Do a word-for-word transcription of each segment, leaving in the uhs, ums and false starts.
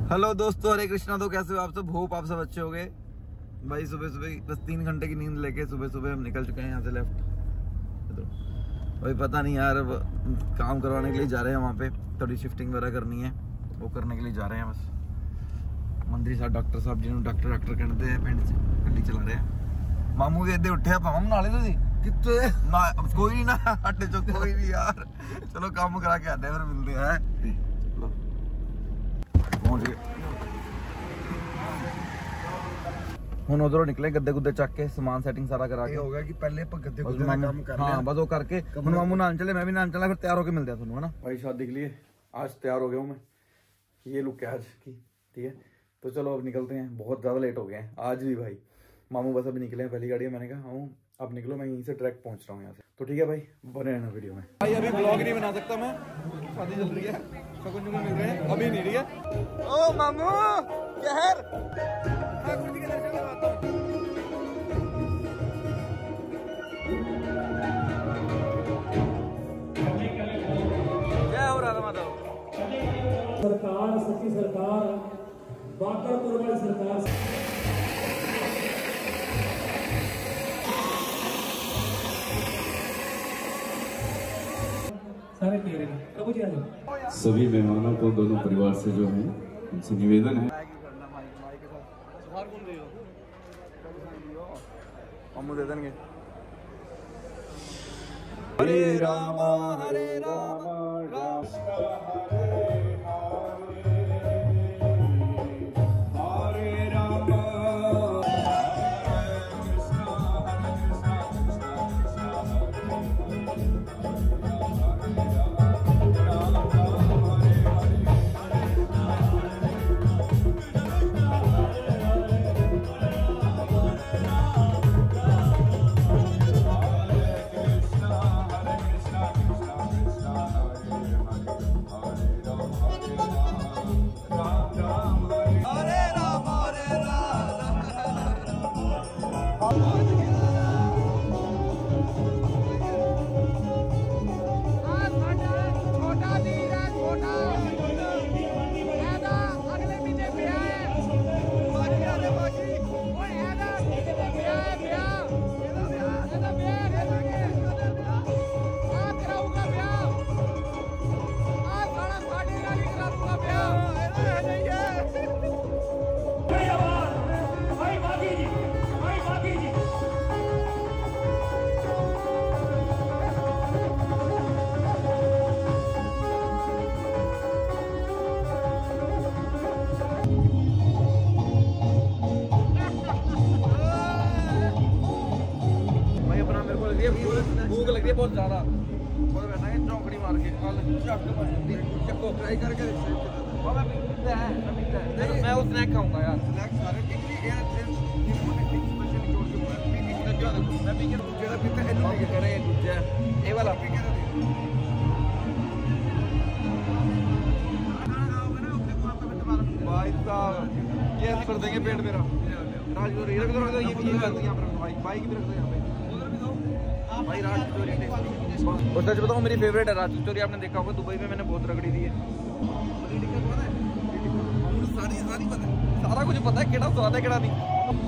Hello दोस्तों, हरे कृष्णा। तो कैसे हो आप सब? होप आप सब अच्छे हो गए। भाई सुबह सुबह बस तीन घंटे की नींद लेके सुबह सुबह हम निकल चुके हैं यहाँ से लेफ्ट। तो भाई पता नहीं यार, काम करवाने के लिए जा रहे हैं वहाँ पे, थोड़ी शिफ्टिंग वगैरह करनी है, वो करने के लिए जा रहे हैं। बस मंत्री साहब डॉक्टर साहब जिन्होंने डॉक्टर डॉक्टर कहते हैं पिंड से गड्डी चला रहे हैं। मामू के उठे आप हम नाले तो कितने ना कोई नहीं ना हटे जो कोई नहीं यार। चलो काम करा के आते हैं, फिर मिलते हैं। चलो पहुंच गए। हम उधरों निकले गद्दे गुद्दे चक के, सामान सेटिंग सारा करा के। हो गया कि पहले गद्दे गुद्दे का काम कर लिया। हाँ बस वो करके हम मामू नाम चले, मैं भी नाम चला, फिर तैयार होके मिलते हैं ਤੁਹਾਨੂੰ, है ना भाई। शादी के लिए आज तैयार हो गया हूँ मैं, ये लुक है आज की, ठीक है। तो चलो अब निकलते हैं, बहुत ज्यादा लेट हो गए हैं आज भी भाई। मामू बस अभी निकले हैं, पहली गाड़ी है। मैंने कहा हूँ अब निकलो, मैं यहीं से ट्रैक पहुंच रहा हूँ यहाँ से। तो ठीक है भाई, बने रहना वीडियो में। भाई अभी ब्लॉग नहीं बना सकता मैं, शादी चल रही है, शगुन जुगुन मिल रहे हैं, अभी नहीं। ठीक है ओ मामू कहर, ठाकुर जी के दर्शन करवाता हूँ। क्या हो रहा था माता? सरकार सच्ची सरकार, बाकरपुर वाली सरकार। सारे तेरे प्रभु जी आ जाओ। सभी मेहमानों को दोनों परिवार से जो है उनसे निवेदन है। हम दे देंगे। हरे रामा हरे रामा राम भूख लग रही है बहुत ज्यादा। और बैठा है चौकड़ी मार के चक्को ट्राई करके मैं वो स्नैक खाऊंगा यार। स्नैक सारे मैं पी के जेड़ा पीता है नो के करे दूसरा ए वाला पी के भाई साहब कैसे कर देंगे पेट मेरा। राजगुरु ये रख दो, ये भी बात यहां पर भाई बाइक भी रख दो यहां पे भाई। राज कचौरी और सच बताऊं मेरी फेवरेट है राज कचौरी। आपने देखा होगा दुबई में मैंने बहुत रगड़ी दी है। सारी सारी पता है, सारा कुछ पता है, केड़ा स्वाद है केड़ा नहीं।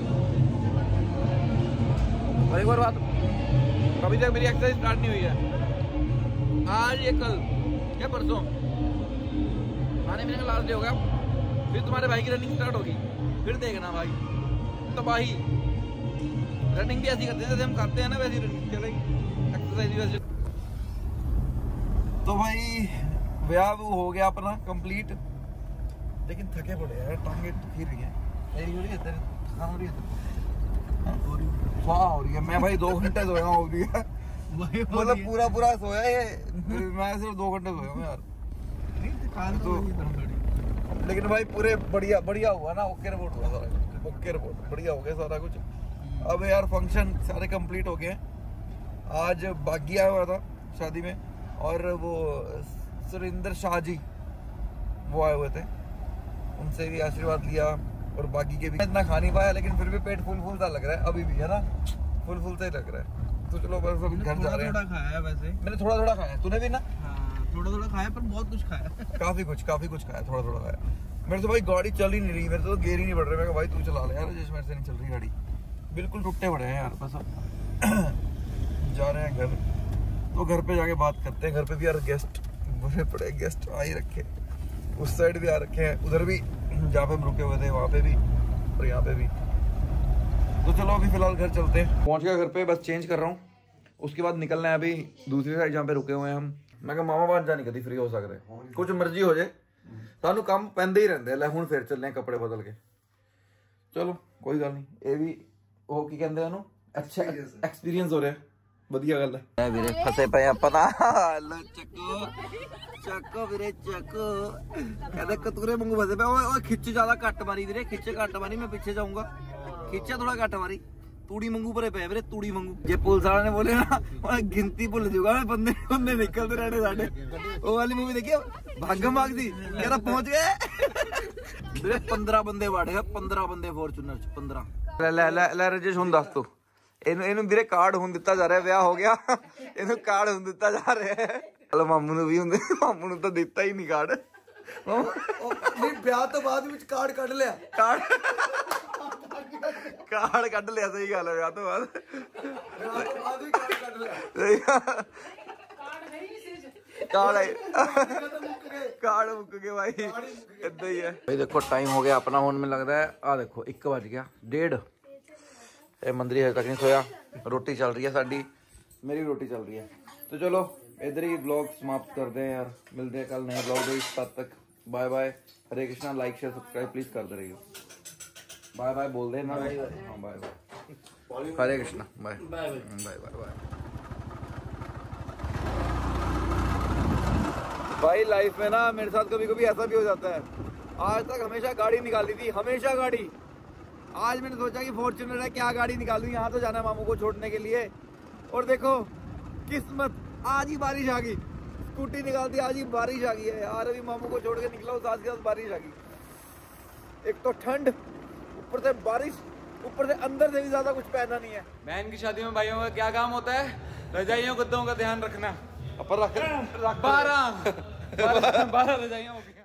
और एक बार बात, कभी तक मेरी एक्सरसाइज स्टार्ट नहीं हुई है। आज ये कल क्या परसों खाने पीने का लास्ट डे होगा, फिर तुम्हारे भाई की रनिंग स्टार्ट होगी, फिर देखना भाई तबाही। रनिंग भी ऐसी करते हैं जैसे हम खाते हैं ना, वैसी रनिंग चलेगी, एक्सरसाइज भी वैसे। तो भाई ब्याह हो गया अपना कंप्लीट, लेकिन थके पड़े यार, टांगे दुखी रही है। तेरी हो रही है, तेरी थकान हो रही है, वाह हो रही है। मैं भाई दो घंटे सोया हूँ हो रही है, मतलब पूरा पूरा सोया है। मैं सिर्फ दो घंटे सोया हूँ यार। तो लेकिन भाई पूरे बढ़िया बढ़िया हुआ ना, ओके रिपोर्ट हुआ सारा, ओके रिपोर्ट बढ़िया हो गया सारा कुछ। अब यार फंक्शन सारे कंप्लीट हो गए हैं। आज बागी आया हुआ था शादी में, और वो सुरेंद्र शाह जी वो आए हुए थे, उनसे भी आशीर्वाद लिया। और बाकी के भी इतना खा नहीं पाया, लेकिन फिर भी पेट फुल फुल सा लग रहा है अभी भी, है ना, फुल फुल सा ही लग रहा है। तो चलो बस अभी घर जा रहे हैं। थोड़ा खाया है वैसे, मैंने थोड़ा थोड़ा खाया, तूने भी ना? हाँ थोड़ा थोड़ा खाया, पर बहुत कुछ खाया। काफी कुछ काफी कुछ खाया, थोड़ा थोड़ा खाया। मेरे से भाई गाड़ी चल ही नहीं रही, मेरे से तो गेयर ही नहीं बढ़ रहे। मैं कहा भाई तू चला ले यार, जिस मेरे से नहीं चल रही गाड़ी, बिल्कुल टूटे पड़े हैं यार। बस जा रहे हैं घर, तो घर पे जाके बात करते हैं। घर पे भी यार गेस्ट बुरे पड़े, गेस्ट आ ही रखे, उस साइड भी आ रखे हैं, उधर भी जहाँ पे हम रुके हुए थे वहाँ पे भी, और यहाँ पे भी। तो चलो अभी फिलहाल घर चलते हैं। पहुँच गया घर पे, बस चेंज कर रहा हूँ, उसके बाद निकलना है अभी दूसरी साइड जहाँ पे रुके हुए हैं हम। मैं कहा मामा बाहर जाने कभी फ्री हो सकते हैं, कुछ मर्जी हो जाए, सानू काम पैंदे ही रहते हैं। हुण फिर चलने कपड़े बदल के, चलो कोई गल नहीं। ये भी वो की कहते हैं अच्छा एक्सपीरियंस हो रहा है, ਵਧੀਆ ਗੱਲ ਹੈ ਵੀਰੇ। ਫਸੇ ਪਏ ਆਪਾਂ ਤਾਂ, ਲੋ ਚੱਕੋ ਚੱਕੋ ਵੀਰੇ ਚੱਕੋ, ਕਹਿੰਦੇ ਕਤੂਰੇ ਵਾਂਗੂ ਫਸੇ ਪਏ। ਓਏ ਓਏ ਖਿੱਚ ਜ਼ਿਆਦਾ ਘੱਟ ਮਾਰੀ ਵੀਰੇ, ਖਿੱਚ ਘੱਟ ਮਾਰੀ, ਮੈਂ ਪਿੱਛੇ ਜਾਊਂਗਾ, ਖਿੱਚਿਆ ਥੋੜਾ ਘੱਟ ਮਾਰੀ। ਤੂੜੀ ਵਾਂਗੂ ਭਰੇ ਪਏ ਵੀਰੇ, ਤੂੜੀ ਵਾਂਗੂ। ਜੇ ਪੁਲਿਸ ਵਾਲਿਆਂ ਨੇ ਬੋਲੇ ਨਾ ਉਹ ਗਿਣਤੀ ਭੁੱਲ ਜਾਊਗਾ, ਬੰਦੇ ਬੰਦੇ ਨਿਕਲਦੇ ਰਹਿਣੇ ਸਾਡੇ। ਉਹ ਵਾਲੀ ਮੂਵੀ ਦੇਖਿਆ ਭਾਗਮ ਭਾਗਦੀ, ਕਹਿੰਦਾ ਪਹੁੰਚ ਗਏ ਵੀਰੇ। ਪੰਦਰਾਂ ਬੰਦੇ ਵੜ ਗਏ, ਪੰਦਰਾਂ ਬੰਦੇ ਫੋਰਚੂਨਰ ਚ, ਪੰਦਰਾਂ। ਲੈ ਲੈ ਲੈ ਲੈ ਰਜੇਸ਼ ਹੁਣ ਦੱਸ ਤੂੰ ਇਹਨੂੰ, ਇਹਨੂੰ ਵੀਰੇ ਕਾਰਡ ਹੁਣ ਦਿੱਤਾ ਜਾ ਰਿਹਾ, ਵਿਆਹ ਹੋ ਗਿਆ ਇਹਨੂੰ ਕਾਰਡ ਹੁਣ ਦਿੱਤਾ ਜਾ ਰਿਹਾ। ਚਲੋ ਮਾਮੂ ਨੂੰ ਵੀ ਹੁੰਦੇ, ਮਾਮੂ ਨੂੰ ਤਾਂ ਦਿੱਤਾ ਹੀ ਨਹੀਂ ਕਾਰਡ। ਨਹੀਂ ਵਿਆਹ ਤੋਂ ਬਾਅਦ ਵਿੱਚ ਕਾਰਡ ਕੱਢ ਲਿਆ, ਕਾਰਡ ਕਾਰਡ ਕੱਢ ਲਿਆ, ਸਹੀ ਗੱਲ ਹੈ। ਵਿਆਹ ਤੋਂ ਬਾਅਦ ਵਿਆਹ ਤੋਂ ਬਾਅਦ ਵੀ ਕਾਰਡ ਕੱਢ ਲਿਆ, ਸਹੀ ਕਾਰਡ ਹੈ, ਕਾਰਡ ਮੁੱਕ ਗਏ भाई, ਏਦਾਂ ਹੀ ਹੈ भाई। देखो टाइम हो गया अपना, ਹੁਣ ਮੈਨੂੰ लगता है आ देखो एक बज गया, डेढ़। ਇਹ ਮੰਦਰੀ ਹਜੇ ਤੱਕ ਨਹੀਂ ਸੋਇਆ, ਰੋਟੀ ਚੱਲ ਰਹੀ है साडी, मेरी रोटी चल रही है। तो चलो इधर ही ब्लॉग समाप्त करते हैं यार, मिलते हैं कल नए ब्लॉग में, तब तक bye bye. Hare Krishna, like share subscribe please करते रहिए। बाय बाय बोल दे ना, हाँ bye bye, Hare Krishna, bye bye bye bye. भाई लाइफ में ना मेरे साथ कभी कभी ऐसा भी हो जाता है, आज तक हमेशा गाड़ी निकाली थी, हमेशा गाड़ी। आज मैंने सोचा कि फॉर्च्यूनर है, क्या गाड़ी निकालूं, यहाँ तो जाना है मामू को छोड़ने के लिए। और देखो किस्मत, आज ही बारिश आ गई, स्कूटी निकालती आज ही बारिश आ गई है यार। अभी मामू को छोड़ के निकला हूँ, साथ के साथ बारिश आ गई। एक तो ठंड, ऊपर से बारिश, ऊपर से अंदर से भी ज्यादा कुछ पहना नहीं है। बहन की शादी में भाइयों का क्या काम होता है? रजाइयों गद्दों का ध्यान रखना। अपन रख बारह बारह रजाइयों